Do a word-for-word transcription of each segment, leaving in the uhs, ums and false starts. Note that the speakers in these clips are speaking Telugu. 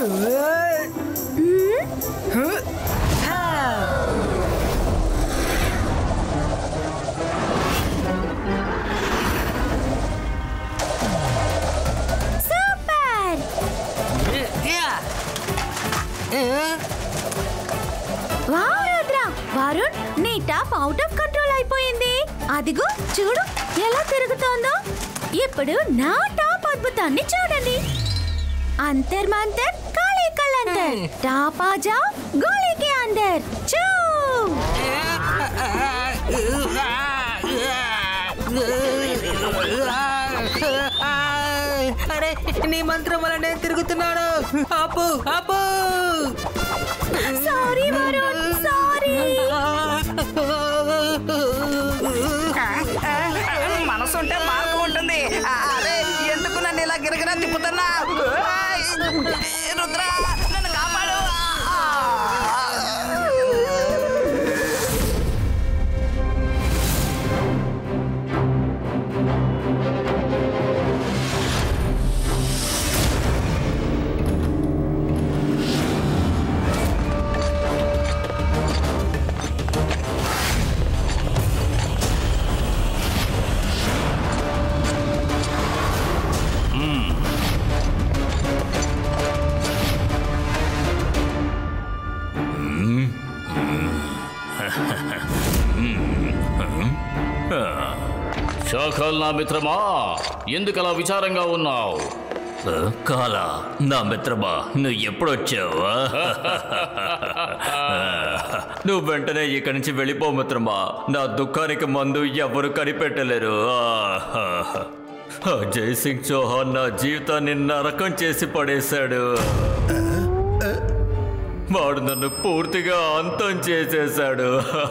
వరుణ్, నీ టాప్ అవుట్ ఆఫ్ కంట్రోల్ అయిపోయింది. అదిగో చూడు ఎలా తిరుగుతోందో. ఇప్పుడు నా టాప్ అద్భుతాన్ని చూడండి. అంతర్ మంతర్ కాళీ కలంతర్, టాప్ ఆజా గోళీ కే అందర్ చూ. అరే, నీ మంత్రం వల్ల నేను తిరుగుతున్నాను. ఆపు ఆపు. Sorry Varun, sorry. మనసుంటే మార్గం ఉంటుంది. అరే, ఎందుకు నన్ను ఇలా గిరగిరా తిప్పుతున్నా? రుద్ర, నన్ను కాపాడు. షాఖల్ నా మిత్రమా, ఎందుకలా విచారంగా ఉన్నావు? కాలా నా మిత్రమా, నువ్వు ఎప్పుడొచ్చావా? నువ్వు వెంటనే ఇక్కడి నుంచి వెళ్ళిపో మిత్రమా. నా దుఃఖానికి మందు ఎవరు కనిపెట్టలేరు. జై సింగ్ చౌహాన్ నా జీవితాన్ని నరకం చేసి పడేశాడు. వాడు నన్ను పూర్తిగా అంతం చేసేశాడు.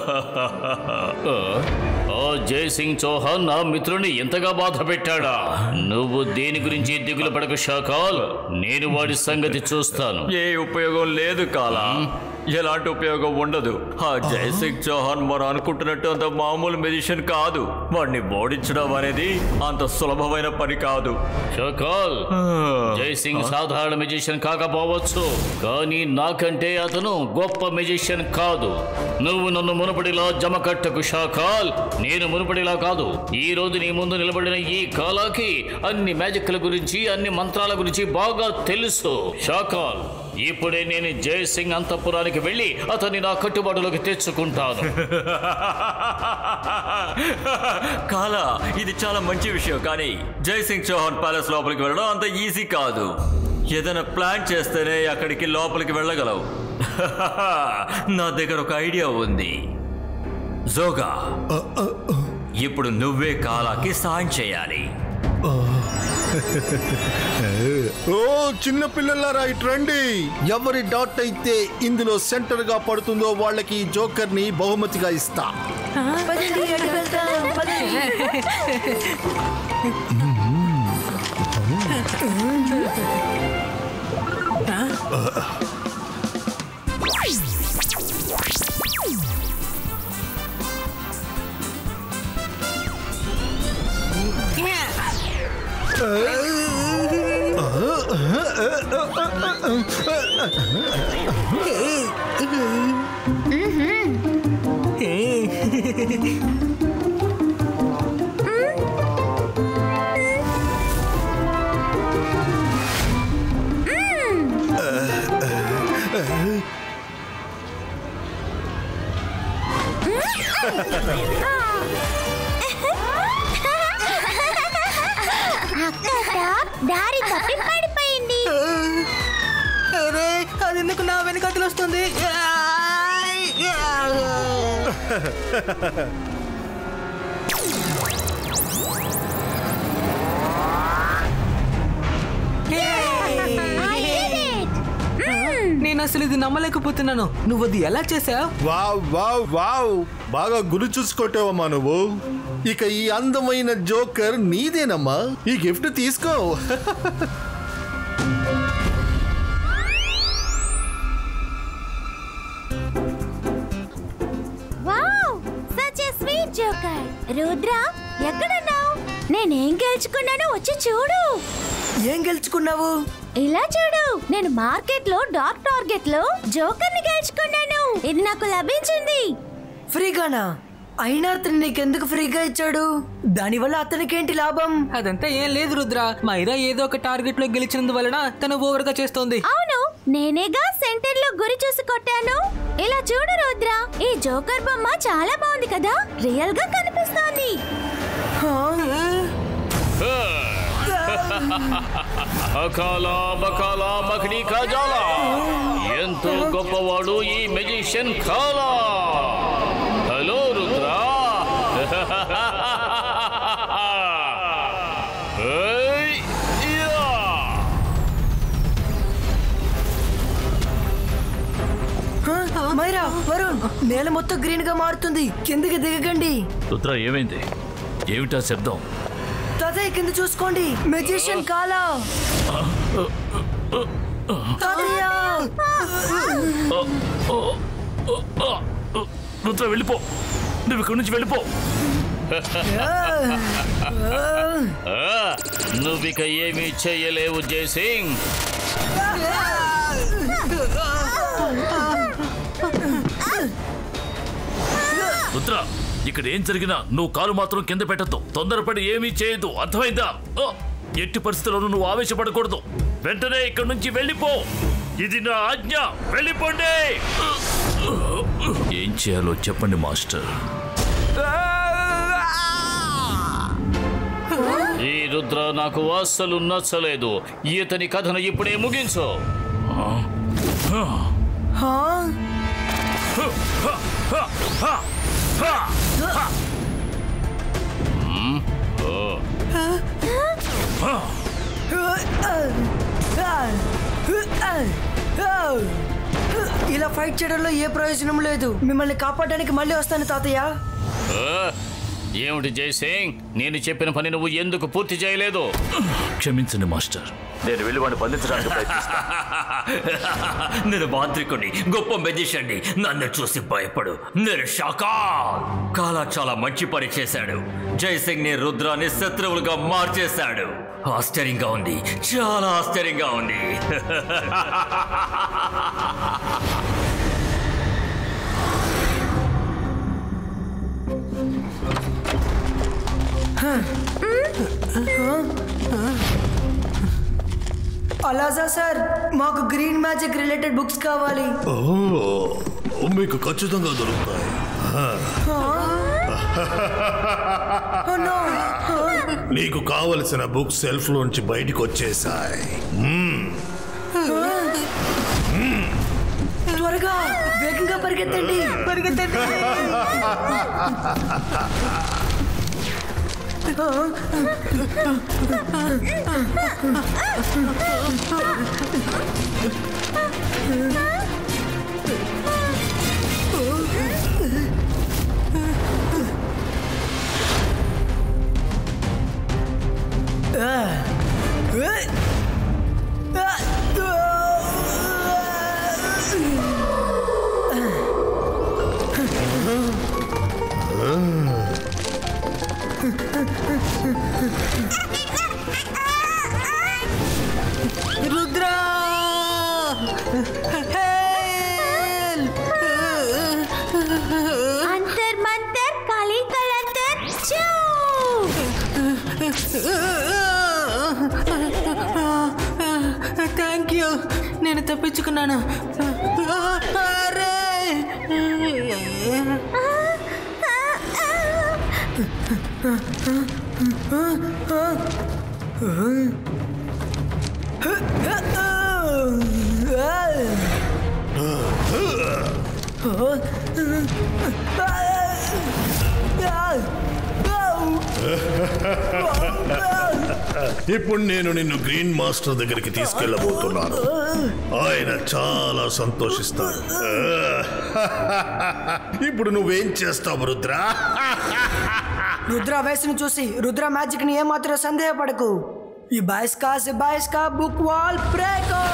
జై సింగ్ చౌహాన్ నా మిత్రుని ఎంతగా బాధ పెట్టాడా? నువ్వు దేని గురించి దిగులు పడకు షాఖల్, నేను వాడి సంగతి చూస్తాను. ఏ ఉపయోగం లేదు కాలా, ఎలాంటి ఉపయోగం ఉండదు. ఆ జై సింగ్ చౌహాన్ మనం అనుకుంటున్నట్టు అంత మామూలు మెజిషియన్ కాదు. వాడిని ఓడించడం అనేది అంత సులభమైన పని కాదు. షాఖల్, జై సింగ్ సాధారణ మెజిషియన్ కాకపోవచ్చు, కానీ నాకంటే అతను గొప్ప మెజిషియన్ కాదు. నువ్వు నన్ను మునుపటిలా జమకట్టకు షాఖల్. నేను మునుపటిలా కాదు. ఈ రోజు నీ ముందు నిలబడిన ఈ కాలాకి అన్ని మ్యాజిక్ల గురించి, అన్ని మంత్రాల గురించి బాగా తెలుసు షాఖల్. ఇప్పుడే నేను జై సింగ్ అంతఃపురానికి వెళ్ళి అతన్ని నా కట్టుబాటులోకి తెచ్చుకుంటాను. కాలా, ఇది చాలా మంచి విషయం, కానీ జై సింగ్ చౌహాన్ ప్యాలెస్ లోపలికి వెళ్ళడం అంత ఈజీ కాదు. ఏదైనా ప్లాన్ చేస్తేనే అక్కడికి లోపలికి వెళ్ళగలవు. నా దగ్గర ఒక ఐడియా ఉంది. జోగా, ఇప్పుడు నువ్వే కాలాకి సాయం చేయాలి. ఓ చిన్న పిల్లలారా, ఇటు రండి. ఎవరి డాట్ అయితే ఇందులో సెంటర్ గా పడుతుందో వాళ్ళకి జోకర్ ని బహుమతిగా ఇస్తా. దారి తప్పి పడిపోయింది. అరే, అది ఎందుకు నా వెనకాతలు వస్తుంది? నేను అసలు ఇది నమ్మలేకపోతున్నాను. నువ్వు అది ఎలా చేసావు? వావ్ వావ్ వావ్, బాగా గురి చూసుకొట్టావమ్మా నువ్వు. ఇక ఈ అందమైన జోకర్ నీదేనమ్మా. ఈ గిఫ్ట్ తీసుకో. Wow, such a sweet joker. Rudra, ఎక్కడున్నావు? నేనేం గెలుచుకున్నానో వచ్చి చూడు. ఏం గెలుచుకున్నావు? ఇలా చూడు, నేను మార్కెట్ లో డార్క్ టార్గెట్ లో జోకర్ ని గెలుచుకున్నాను. ఇది నాకు లభించింది. ఫ్రీగానా? అయినా అతను నీకెందుకు ఫ్రీగా ఇచ్చాడు? దానివల్ల అతనికి ఏంటి లాభం? అదంతా ఏం లేదు రుద్ర. మైరా ఏదో ఒక టార్గెట్ లో గెలిచినందు వలన తను ఓవర్ గా చేస్తోంది. అవును, నేనేగా సెంటర్ లో గురి చూసి కొట్టాను. ఇలా చూడు రుద్ర, ఈ జోకర్ బొమ్మ చాలా బాగుంది కదా, రియల్ గా కనిపిస్తోంది. అకాలా బకాలా మఖడి కాజాలా, ఎంతో గొప్పవాడు ఈ మెజిషియన్ కాలా. హలో రుద్ర. మైరా, వరుణ్, నేల మొత్తం గ్రీన్ గా మారుతుంది. కిందకి దిగకండి. రుద్ర, ఏమైంది? ఏమిటా శబ్దం? తాతయ్య కింద చూసుకోండి. మెజిషియన్ కాలా. తాతయ్య, రుద్ర వెళ్ళిపో, నువ్వు ఇక్కడి నుంచి వెళ్ళిపో. నువ్విక ఏమీ చెయ్యలేవు జయసింగ్. రుద్ర, ఇక్కడ ఏం జరిగినా నువ్వు కాలు మాత్రం కింద పెట్టద్దు. తొందరపడి ఏమీ చేయదు, అర్థమైందా? ఎట్టి పరిస్థితుల్లోనూ నువ్వు ఆవేశపడకూడదు. వెంటనే ఇక్కడ నుంచి వెళ్ళిపో. ఇది నా ఆజ్ఞ. వెళ్ళిపోండి. ఏం చేయాలో చెప్పండి మాస్టర్. ఈ రుద్ర నాకు అస్సలు నచ్చలేదు. ఇతని కథను ఇప్పుడే ముగించు. ఇలా ఫైట్ చేయడంలో ఏ ప్రయోజనం లేదు. మిమ్మల్ని కాపాడడానికి మళ్ళీ వస్తాను తాతయ్య. ఏమిటి జయసింగ్, నేను చెప్పిన పని నువ్వు ఎందుకు పూర్తి చేయలేదు? క్షమించండి మాస్టర్, నేను వెళ్ళి వాడిని బంధించడానికి ప్రయత్నిస్తాను. నేను మాంత్రికుడిని, గొప్ప మెజిషియన్ని. నన్ను చూసి భయపడు. నేను షాకా. కాలా చాలా మంచి పని చేశాడు. జయసింగ్ ని, రుద్రాన్ని శత్రువులుగా మార్చేశాడు. ఆశ్చర్యంగా ఉంది, చాలా ఆశ్చర్యంగా ఉంది. అలాజా సార్, మాకు గ్రీన్ మ్యాజిక్ రిలేటెడ్ బుక్స్ కావాలి. మీకు ఖచ్చితంగా దొరుకుతాయి. నీకు కావలసిన బుక్స్ సెల్ఫ్ లోంచి బయటికి వచ్చేసాయి. త్వరగా, వేగంగా పరిగెత్తండి, పరిగెత్తండి. రుద్ర, అంతర్ మంతర్ కాళీ కలంతర్ చూ. థ్యాంక్ యూ, నేను తప్పించుకున్నాను. ఇప్పుడు నేను నిన్ను గ్రీన్ మాస్టర్ దగ్గరికి తీసుకెళ్ళబోతున్నాను. ఆయన చాలా సంతోషిస్తారు. ఇప్పుడు నువ్వేం చేస్తావు రుద్ర? రుద్ర వయసును చూసి రుద్ర మ్యాజిక్ ని ఏమాత్రం సందేహపడకు. ఈ బాయ్స్ కా సే బాయ్స్ కా బుక్ వాల్ బ్రేకో.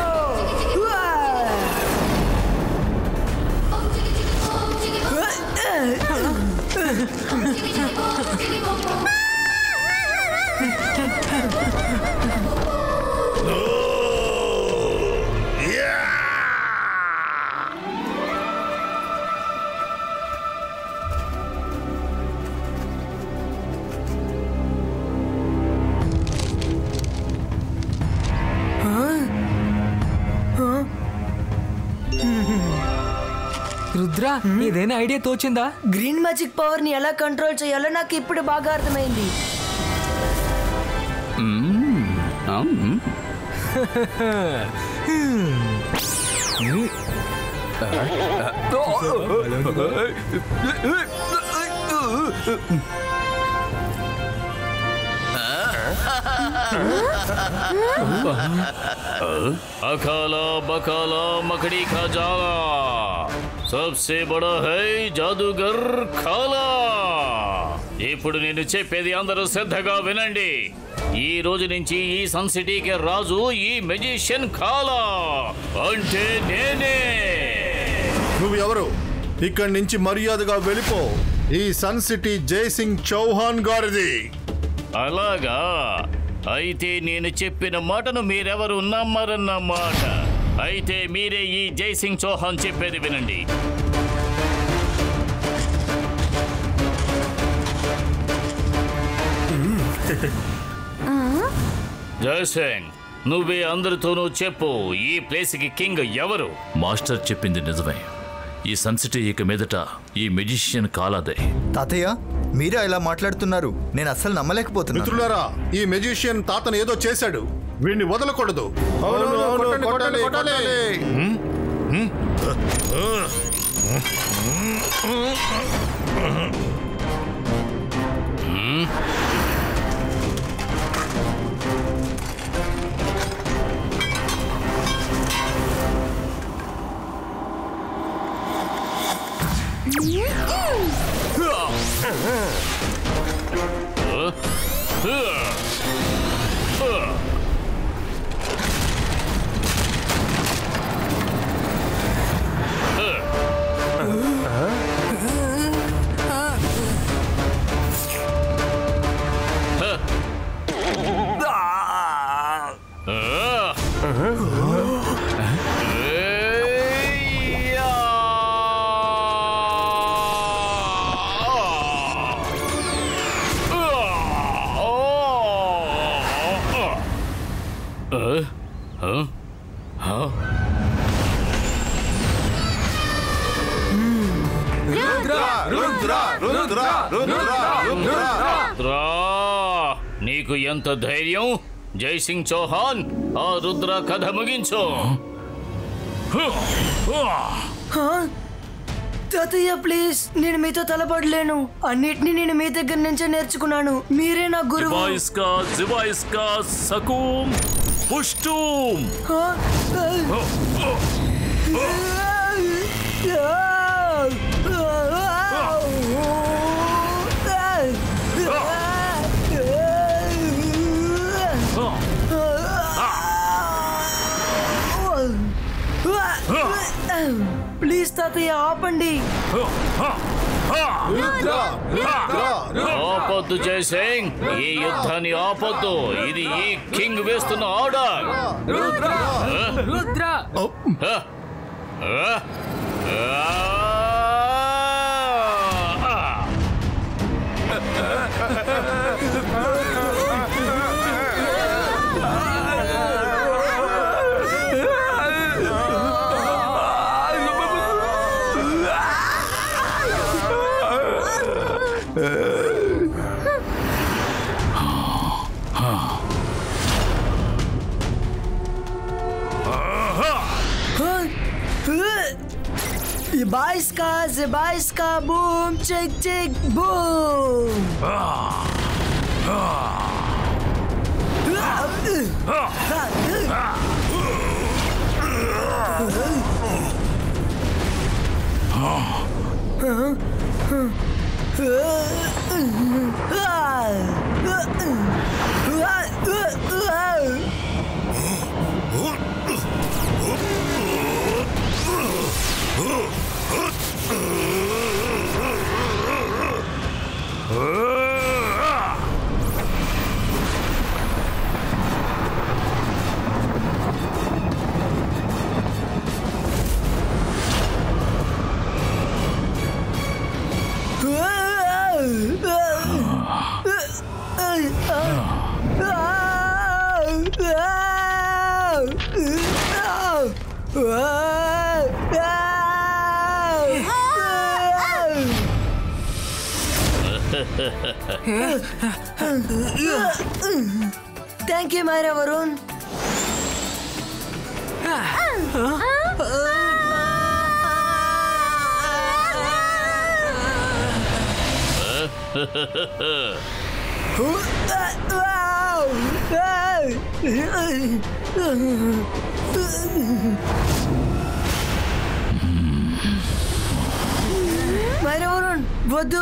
రుద్ర ఏదైనా ఐడియా తోచిందా? గ్రీన్ మ్యాజిక్ పవర్ ని ఎలా కంట్రోల్ చేయాలో నాకు ఇప్పుడు బాగా అర్థమైంది. अकाला बकाला मकड़ी का जाला सबसे बड़ा है जादूगर खाला. ఇప్పుడు నేను చెప్పేది అందరూ శ్రద్ధగా వినండి. ఈ రోజు నుంచి ఈ సన్ సిటీకి రాజు ఈ మెజిషియన్ కాలా, అంటే నేనే. నువ్వు ఎవరు? ఇక్కడి నుంచి మర్యాదగా వెళ్ళిపో. ఈ సన్ సిటీ జైసింగ్ చౌహాన్ గారిది. అలాగా? అయితే నేను చెప్పిన మాటను మీరెవరు నమ్మరన్నమాట. అయితే మీరే ఈ జైసింగ్ చౌహాన్ చెప్పేది వినండి. జైసింగ్, నువ్వే అందరితోనూ చెప్పు, ఈ ప్లేస్ కి కింగ్ ఎవరు? మాస్టర్ చెప్పింది నిజమే. ఈ సన్ సిటీ ఇక మీదట ఈ మెజిషియన్ కాలాదే. తాతయ్య, మీరే ఇలా మాట్లాడుతున్నారు, నేను అస్సలు నమ్మలేకపోతున్నా. మిత్రులారా, ఈ మెజిషియన్ తాతను ఏదో చేశాడు, వీడిని వదలకూడదు. నీకు ఎంత ధైర్యం? జైసింగ్ చౌహాన్, ఆ రుద్ర కథ ముగించు. తాతయ్య ప్లీజ్, నేను మీతో తలపడలేను. అన్నిటినీ నేను మీ దగ్గర నుంచే నేర్చుకున్నాను. మీరే నా గురువు. జివాయిస్కా జివాయిస్కా సకూమ్ పుష్టూమ్. ప్లీజ్ తాతయ్య ఆపండి. ఆపొద్దు జైసింగ్, ఈ యుద్ధాన్ని ఆపొద్దు. ఇది ఈ కింగ్ వేస్తున్న order. Rudra Zibaiska, Zibaiska, boom, chick, chick, boom. Thank you Myra Varun. Myra Varun వద్దు.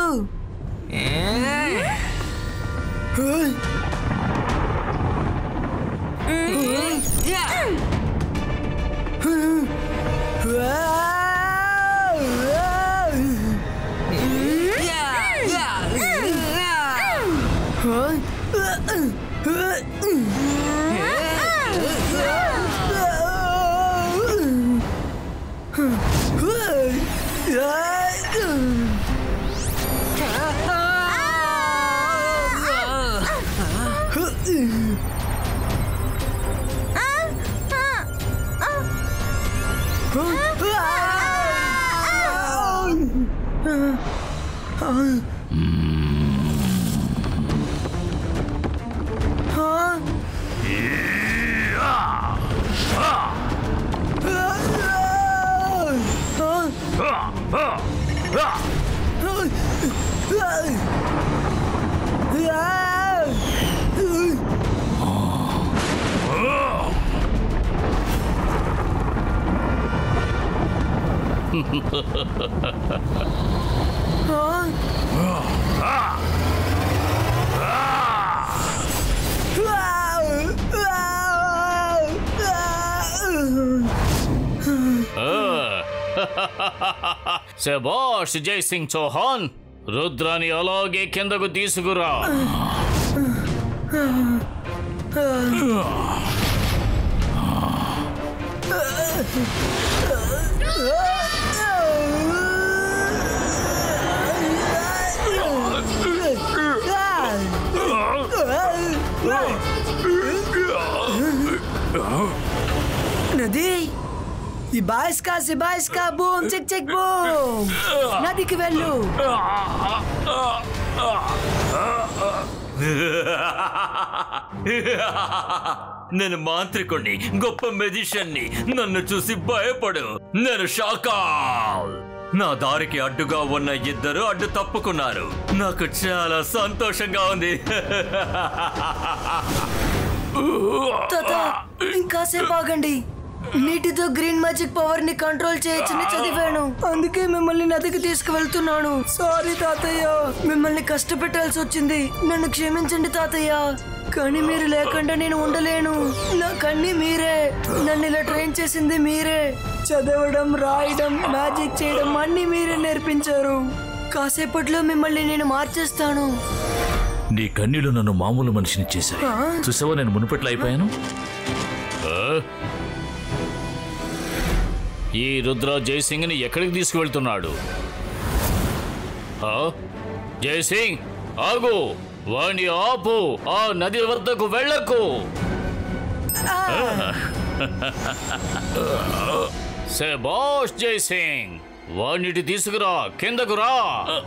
శభాష్ జై సింగ్ చౌహాన్, రుద్రాని అలాగే కిందకు తీసుకురా. నది ఈ బాయిస్కా సిబాయిస్కా బూమ్ చెక్ చెక్ బూమ్. నదికి వెళ్ళు. నేను మాంత్రికుణ్ణి, గొప్ప మెజిషియన్ని. నన్ను చూసి భయపడు. నేను షాకాల్. నా దారికి అడ్డుగా ఉన్న ఇద్దరు అడ్డు తప్పుకున్నారు. నాకు చాలా సంతోషంగా ఉంది. తాత ఇంకాసేపు ఆగండి. నీటితో గ్రీన్ మ్యాజిక్ పవర్ ని కంట్రోల్ చేయొచ్చని చదివాను, అందుకే మిమ్మల్ని నదికి తీసుకువెళ్తున్నాను. సారీ తాతయ్య, మిమ్మల్ని కష్టపెట్టాల్సి వచ్చింది. నన్ను క్షమించండి తాతయ్య. కానీ మీరు లేకుండా నేను ఉండలేను. నాకన్నీ మీరే. నన్ను ఇలా ట్రైన్ చేసింది మీరే. చదవడం, రాయడం, మ్యాజిక్ చేయడం అన్ని మీరే నేర్పించారు. కాసేపట్లో మిమ్మల్ని నేను మార్చేస్తాను. నీ కన్నీళ్లు నన్ను మామూలు మనిషిని చేశాయి. చూసావా నేను మునుపట్లో అయిపోయాను. ఈ రుద్ర జైసింగ్ ని ఎక్కడికి తీసుకువెళ్తున్నాడు? జైసింగ్ ఆగు, వాణ్ణి ఆపు. ఆ నది వద్దకు వెళ్ళకు. శభాష్ జైసింగ్, వాణ్ణిటి తీసుకురా, కిందకు రా.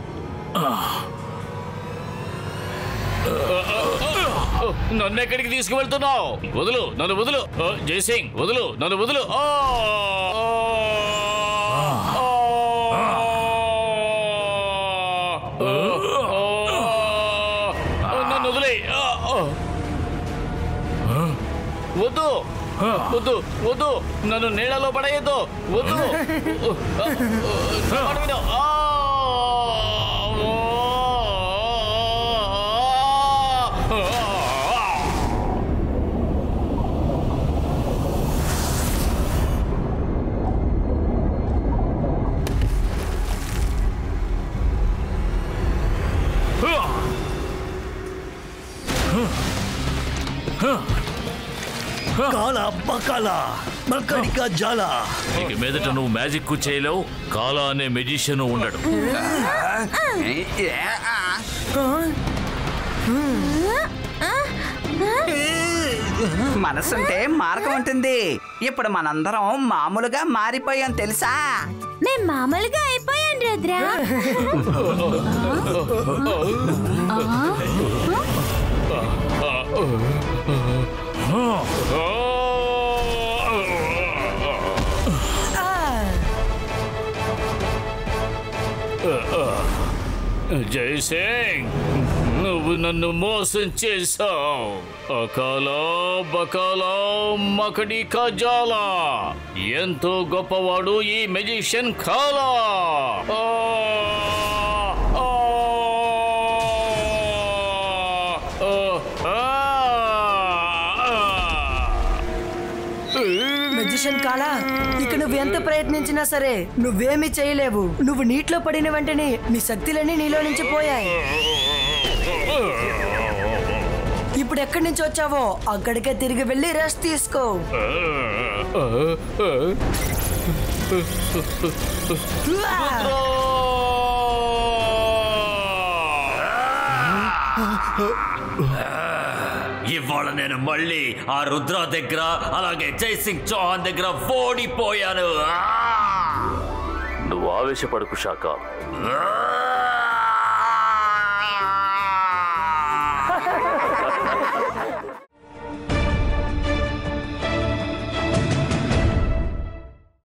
నన్నెక్కడికి తీసుకువెళ్తున్నావు? వదులు, నన్ను వదులు. జైసింగ్ వదులు, నన్ను వదులు. నన్ను వదిలే. వద్దు వద్దు వద్దు, నన్ను నీళ్ళలో పడేయద్దు. వద్దు. కాలా బకాలా మక్కడికా జాలా. ఇక మీదట నువ్వు మ్యాజిక్ చేయలేవు. కాలా అనే మెజిషియన్ ఉండడు. మనసుంటే మార్గం ఉంటుంది. ఇప్పుడు మనందరం మామూలుగా మారిపోయాం తెలుసా? నేను మామూలుగా అయిపోయాను కమాన్ రుద్ర. జై సింగ్, నువ్వు నన్ను మోసం చేశావు. అకాలా బకాలా మకడి కజాలా, ఎంతో గొప్పవాడు ఈ మెజిషియన్ కాలా. మెజిషియన్ కాలా, ఇక నువ్వు ఎంత ప్రయత్నించినా సరే నువ్వేమీ చేయలేవు. నువ్వు నీటిలో పడిన వెంటనే నీ శక్తులన్నీ నీలో నుంచి పోయాయి. ఇప్పుడు ఎక్కడి నుంచి వచ్చావో అక్కడికే తిరిగి వెళ్ళి రెస్ట్ తీసుకో. ఇవాళ నేను మళ్ళీ ఆ రుద్ర దగ్గర అలాగే జై సింగ్ చౌహాన్ దగ్గర ఓడిపోయాను. నువ్వు ఆవేశపడకు షాకా.